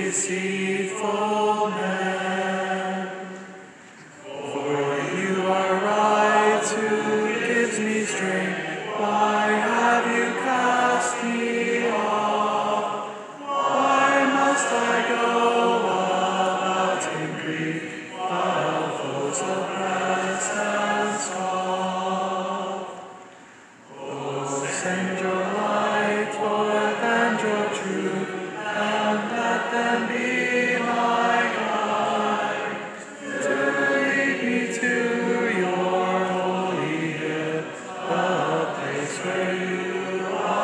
deceitful man. For you are right who gives me strength. Why have you cast me off? Why must I go about in grief while foes oppress and scoff? Oh, send your light forth and your truth, and let them be my guide, to lead me to your holy hill, the place where you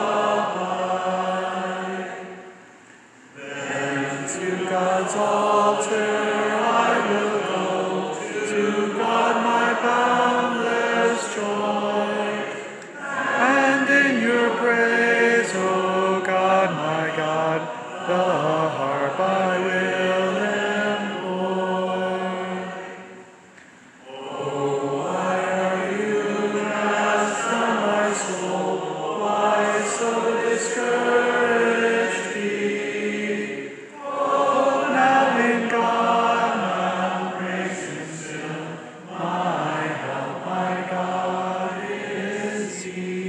abide. Then to God's altar I will go, to God my boundless joy, and in your praise, O God, my God, the harp I will employ. Oh, why are you cast from my soul? Why so discouraged be? Oh, now in God my praise and still, my help, my God is He.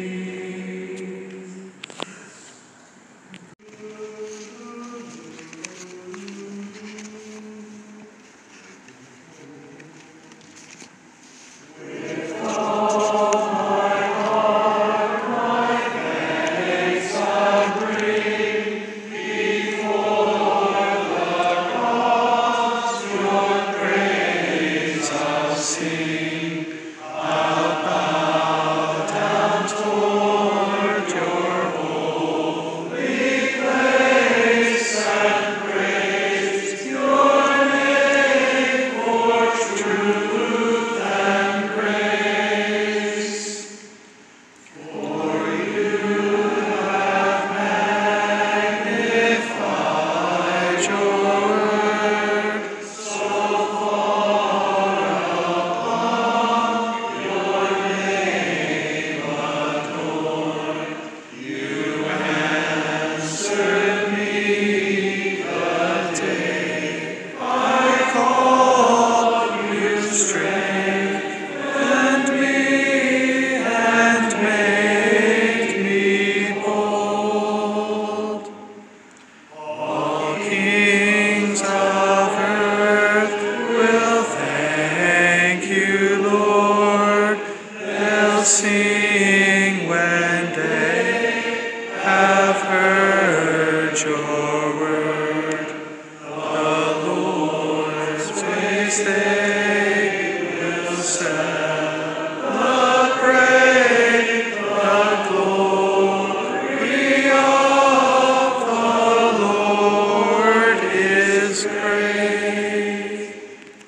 Sing.